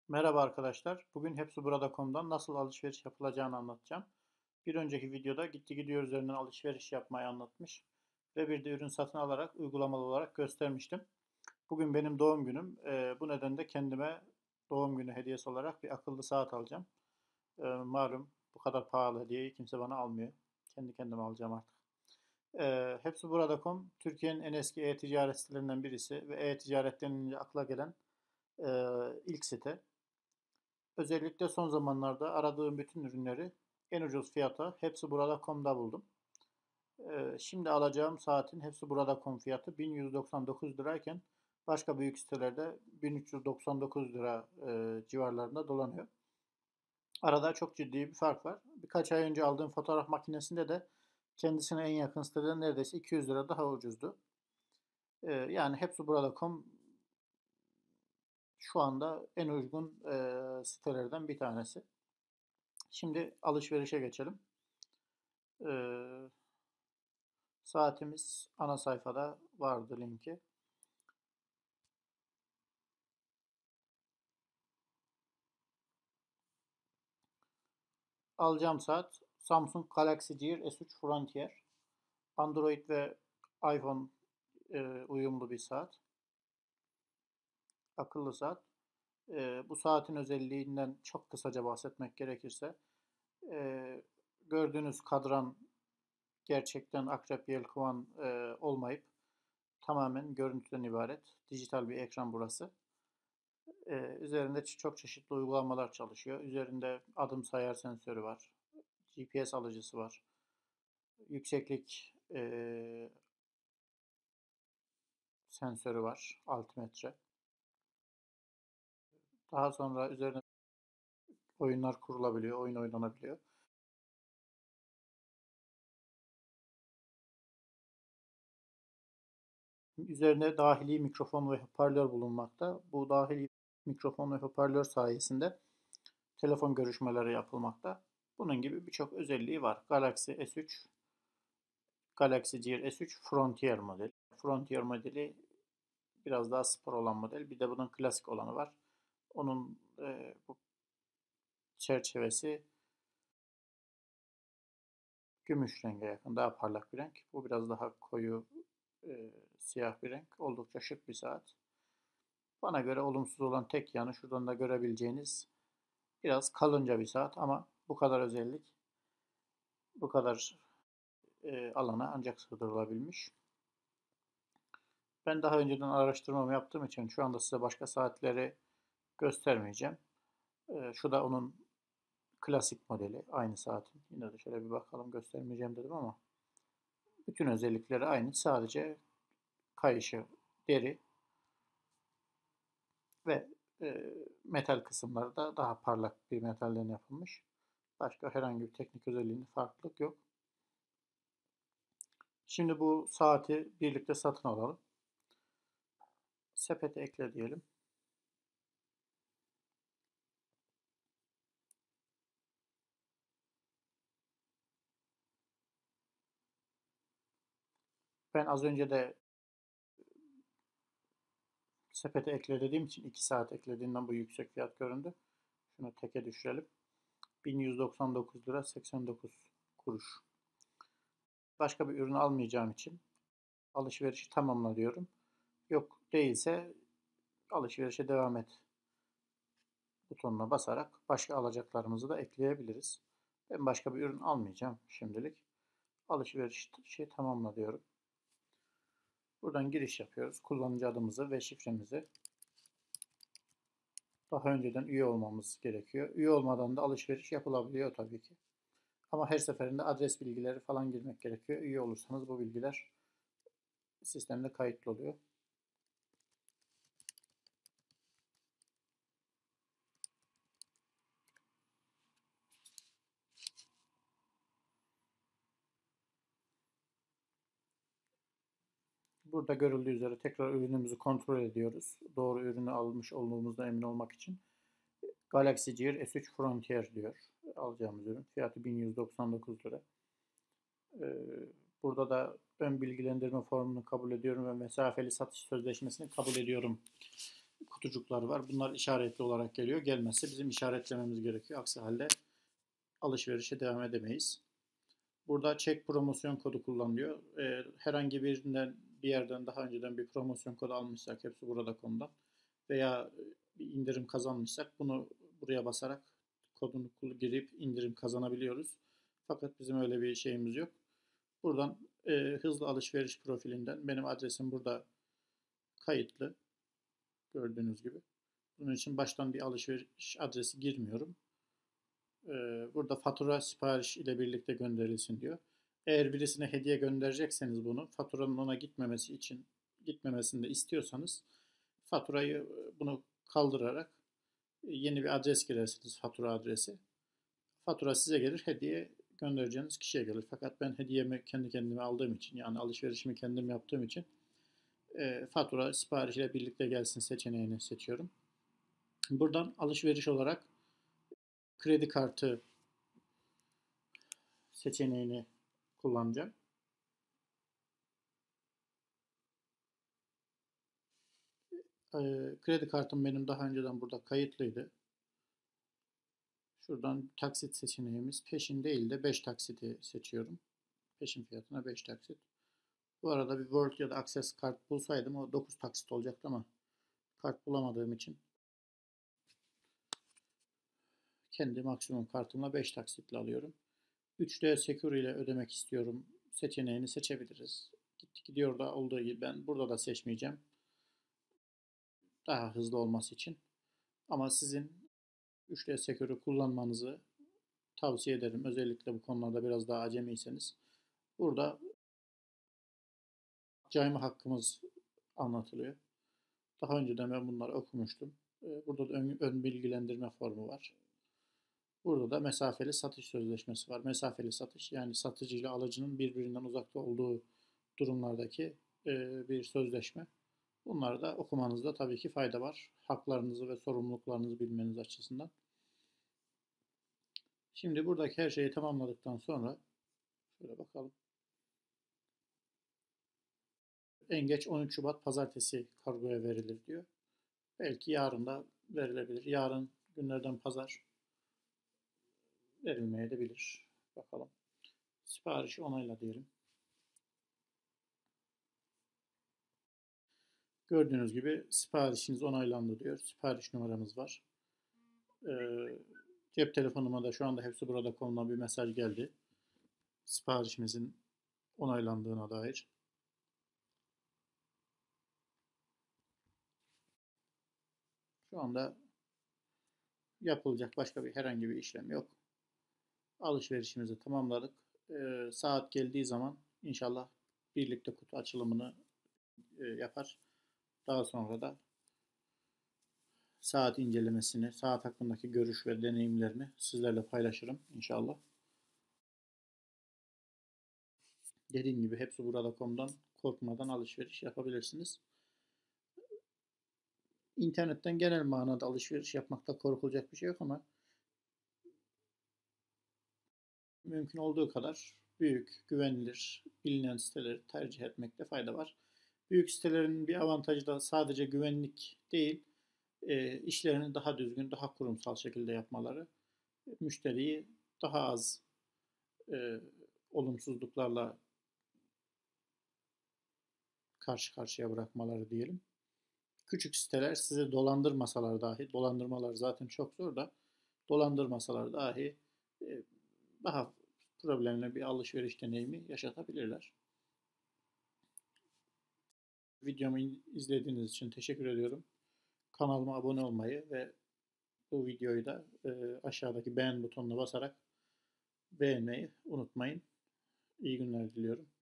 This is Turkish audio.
Merhaba arkadaşlar. Bugün hepsiburada.com'dan nasıl alışveriş yapılacağını anlatacağım. Bir önceki videoda Gitti Gidiyor üzerinden alışveriş yapmayı anlatmış ve bir de ürün satın alarak uygulamalı olarak göstermiştim. Bugün benim doğum günüm. Bu nedenle kendime doğum günü hediyesi olarak bir akıllı saat alacağım. Malum bu kadar pahalı hediyeyi kimse bana almıyor. Kendi kendime alacağım artık. Hepsiburada.com Türkiye'nin en eski e-ticaret sitelerinden birisi ve e-ticaret denilince akla gelen ilk site. Özellikle son zamanlarda aradığım bütün ürünleri en ucuz fiyata hepsiburada.com'da buldum. Şimdi alacağım saatin hepsiburada.com fiyatı 1199 lirayken başka büyük sitelerde 1399 lira civarlarında dolanıyor. Arada çok ciddi bir fark var. Birkaç ay önce aldığım fotoğraf makinesinde de kendisine en yakın siteden neredeyse 200 lira daha ucuzdu. Yani hepsiburada.com şu anda en uygun sitelerden bir tanesi. Şimdi alışverişe geçelim. Ee, Saatimiz ana sayfada vardı linki. Alacağım saat Samsung Galaxy Gear S3 Frontier. Android ve iPhone uyumlu bir saat. Akıllı saat. Bu saatin özelliğinden çok kısaca bahsetmek gerekirse e, gördüğünüz kadran gerçekten akrep yelkovan olmayıp tamamen görüntüden ibaret. Dijital bir ekran burası. Üzerinde çok çeşitli uygulamalar çalışıyor. Üzerinde adım sayar sensörü var. GPS alıcısı var. Yükseklik sensörü var. Altimetre. Daha sonra üzerine oyunlar kurulabiliyor. Oyun oynanabiliyor. Üzerinde dahili mikrofon ve hoparlör bulunmakta. Bu dahili mikrofon ve hoparlör sayesinde telefon görüşmeleri yapılmakta. Bunun gibi birçok özelliği var. Galaxy S3, Galaxy Gear S3 Frontier modeli. Frontier modeli biraz daha spor olan model. Bir de bunun klasik olanı var. Onun bu çerçevesi gümüş renge yakın. Daha parlak bir renk. Bu biraz daha koyu siyah bir renk. Oldukça şık bir saat. Bana göre olumsuz olan tek yanı şuradan da görebileceğiniz biraz kalınca bir saat ama bu kadar özellik bu kadar alana ancak sığdırılabilmiş. Ben daha önceden araştırmamı yaptığım için şu anda size başka saatleri göstermeyeceğim. Şu da onun klasik modeli. Aynı saatin. Yine de şöyle bir bakalım göstermeyeceğim dedim ama bütün özellikleri aynı. Sadece kayışı deri ve metal kısımları da daha parlak bir metalden yapılmış. Başka herhangi bir teknik özelliğinde farklılık yok. Şimdi bu saati birlikte satın alalım. Sepete ekle diyelim. Ben az önce de sepete ekle dediğim için 2 saat eklediğinden bu yüksek fiyat göründü. Şunu teke düşürelim. 1199 lira 89 kuruş. Başka bir ürün almayacağım için alışverişi tamamla diyorum. Yok değilse alışverişe devam et butonuna basarak başka alacaklarımızı da ekleyebiliriz. Ben başka bir ürün almayacağım şimdilik. Alışverişi tamamla diyorum. Buradan giriş yapıyoruz. Kullanıcı adımızı ve şifremizi. Daha önceden üye olmamız gerekiyor. Üye olmadan da alışveriş yapılabiliyor tabii ki. Ama her seferinde adres bilgileri falan girmek gerekiyor. Üye olursanız bu bilgiler sistemde kayıtlı oluyor. Burada görüldüğü üzere tekrar ürünümüzü kontrol ediyoruz. Doğru ürünü almış olduğumuzda emin olmak için. Galaxy Gear S3 Frontier diyor. Alacağımız ürün. Fiyatı 1199 lira. Ee, Burada da ön bilgilendirme formunu kabul ediyorum ve mesafeli satış sözleşmesini kabul ediyorum kutucuklar var. Bunlar işaretli olarak geliyor. Gelmezse bizim işaretlememiz gerekiyor. Aksi halde alışverişe devam edemeyiz. Burada çek promosyon kodu kullanılıyor. Herhangi bir yerden daha önceden bir promosyon kodu almışsak hepsi burada konuda veya bir indirim kazanmışsak bunu buraya basarak kodunu girip indirim kazanabiliyoruz. Fakat bizim öyle bir şeyimiz yok. Buradan hızlı alışveriş profilinden benim adresim burada kayıtlı. Gördüğünüz gibi. Bunun için baştan bir alışveriş adresi girmiyorum. Burada fatura sipariş ile birlikte gönderilsin diyor. Eğer birisine hediye gönderecekseniz bunu faturanın ona gitmemesini de istiyorsanız faturayı bunu kaldırarak yeni bir adres girersiniz, fatura adresi. Fatura size gelir, hediye göndereceğiniz kişiye gelir. Fakat ben hediyemi kendi kendime aldığım için, yani alışverişimi kendim yaptığım için fatura sipariş ile birlikte gelsin seçeneğini seçiyorum. Buradan alışveriş olarak kredi kartı seçeneğini kullanacağım. Kredi kartım benim daha önceden burada kayıtlıydı. Şuradan taksit seçeneğimiz peşin değil de 5 taksiti seçiyorum. Peşin fiyatına 5 taksit. Bu arada bir World ya da Access kart bulsaydım o 9 taksit olacaktı ama kart bulamadığım için kendi maksimum kartımla 5 taksitle alıyorum. 3D Secure ile ödemek istiyorum seçeneğini seçebiliriz. Gidiyor da olduğu gibi ben burada da seçmeyeceğim. Daha hızlı olması için. Ama sizin 3D Secure'ü kullanmanızı tavsiye ederim. Özellikle bu konularda biraz daha acemiyseniz. Burada cayma hakkımız anlatılıyor. Daha önceden ben bunları okumuştum. Burada da ön bilgilendirme formu var. Burada da mesafeli satış sözleşmesi var. Mesafeli satış yani satıcı ile alıcının birbirinden uzakta olduğu durumlardaki bir sözleşme. Bunları da okumanızda tabii ki fayda var. Haklarınızı ve sorumluluklarınızı bilmeniz açısından. Şimdi buradaki her şeyi tamamladıktan sonra şöyle bakalım. En geç 13 Şubat pazartesi kargoya verilir diyor. Belki yarın da verilebilir. Yarın günlerden pazar verilmeye de bilir. Bakalım. Siparişi onayla diyelim. Gördüğünüz gibi siparişiniz onaylandı diyor. Sipariş numaramız var. Cep telefonuma da şu anda hepsi burada konulan bir mesaj geldi. Siparişimizin onaylandığına dair. Şu anda yapılacak başka herhangi bir işlem yok. Alışverişimizi tamamladık. Saat geldiği zaman inşallah birlikte kutu açılımını yapar. Daha sonra da saat incelemesini, saat hakkındaki görüş ve deneyimlerini sizlerle paylaşırım inşallah. Dediğim gibi hepsi burada.com'dan korkmadan alışveriş yapabilirsiniz. İnternetten genel manada alışveriş yapmakta korkulacak bir şey yok ama mümkün olduğu kadar büyük, güvenilir, bilinen siteleri tercih etmekte fayda var. Büyük sitelerin bir avantajı da sadece güvenlik değil, işlerini daha düzgün, daha kurumsal şekilde yapmaları, müşteriyi daha az olumsuzluklarla karşı karşıya bırakmaları diyelim. Küçük siteler sizi dolandırmasalar dahi, dolandırmalar zaten çok zor da, dolandırmasalar dahi daha problemli bir alışveriş deneyimi yaşatabilirler. Videomu izlediğiniz için teşekkür ediyorum. Kanalıma abone olmayı ve bu videoyu da aşağıdaki beğen butonuna basarak beğenmeyi unutmayın. İyi günler diliyorum.